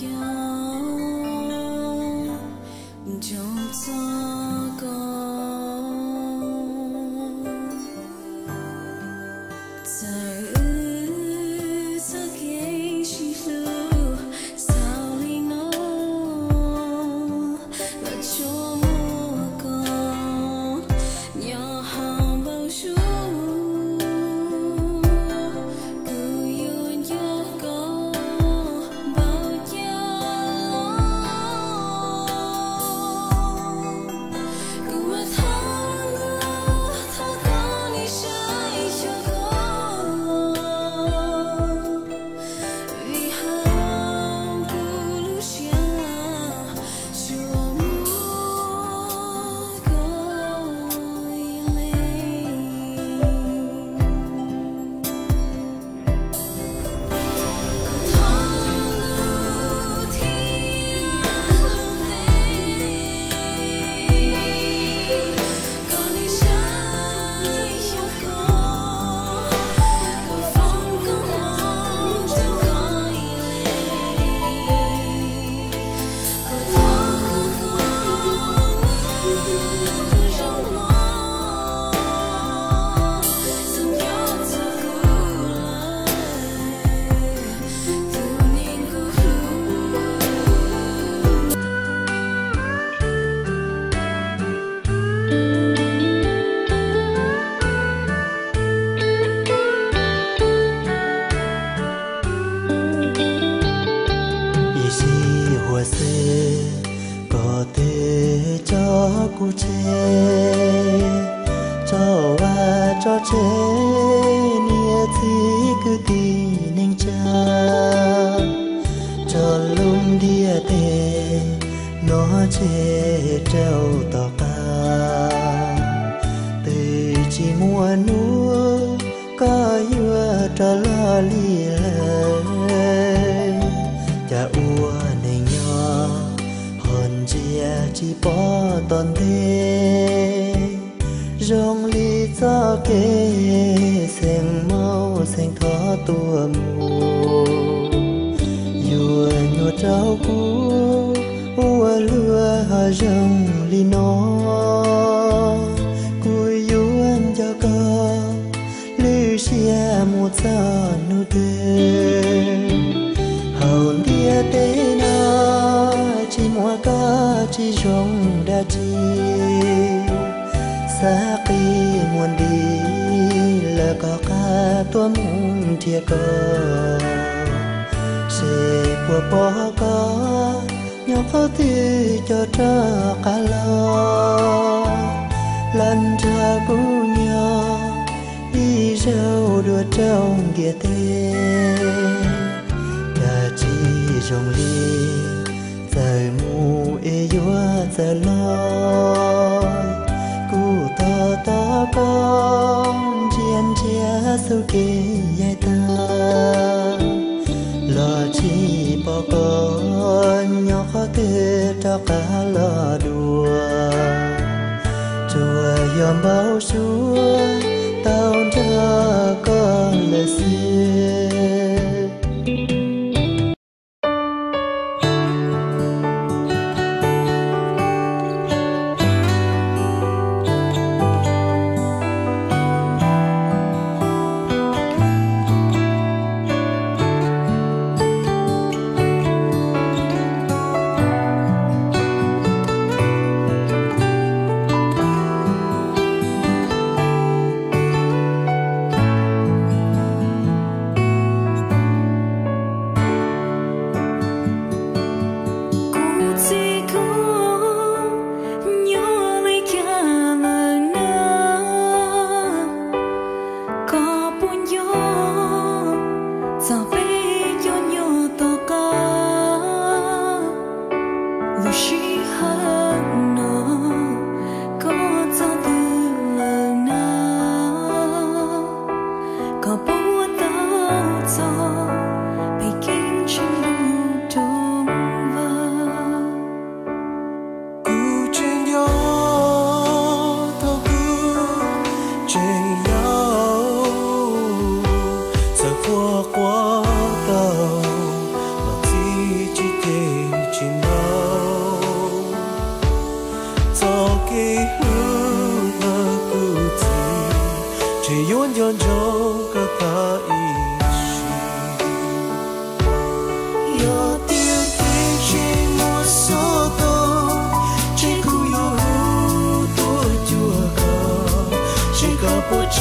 qua tàu mà chi chi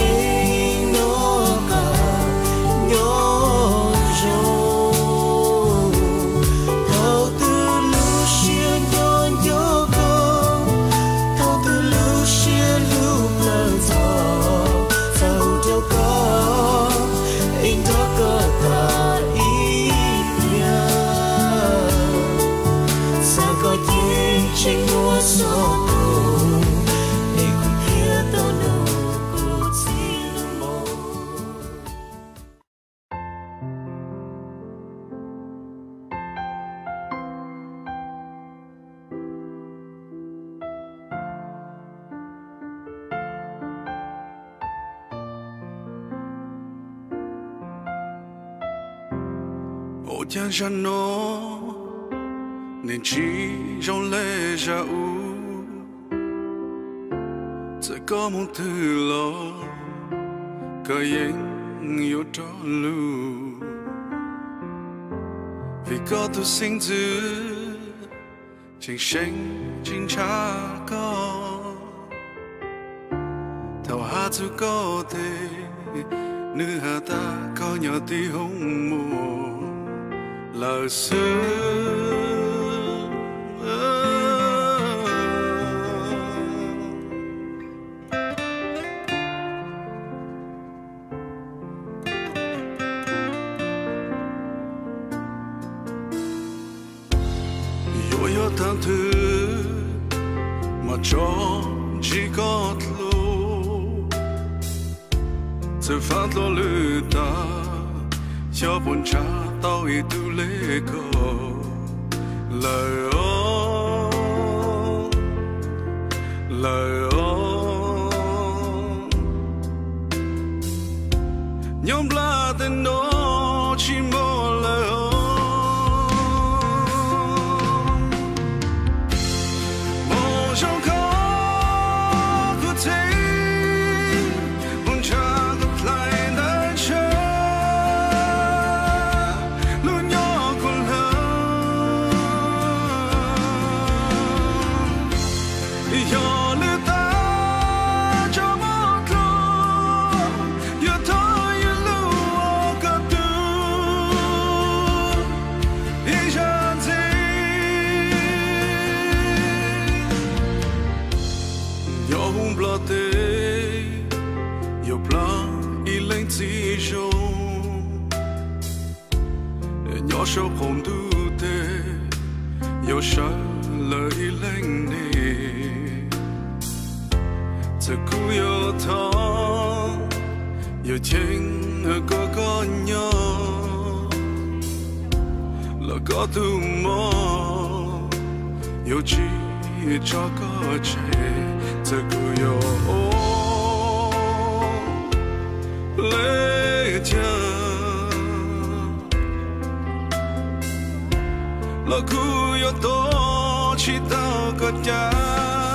Ô cha cha nó nên chỉ trong lẽ ra u sẽ có một thứ lo cái anh yêu cho lu vì có tôi sinh dữ chính sinh chính cha có thảo hát chú có thể nữ hà ta có nhỏ tí hông mùa lời xưa yo tháng thứ mà cho chỉ có lũ sự phát lo lư ta cho buồn cha tao ý tu lê có lời nhóm la tên nó chỉ một lời trong khó có thể buồn cha gặp lại đã chờ luôn nhỏ còn hơn giờ lưu ta cho một lúc giờ thôi yêu lưu cả tu ý chẳng gì yo hum blote yo plan il lenzi jo nhỏ sâu không tu te yo sha le il lenni te ku yo ta yo ching có nhỏ là có tu mo yo chỉ cho có chạy te ku yo lệ cha là ku yo to chỉ tao có cha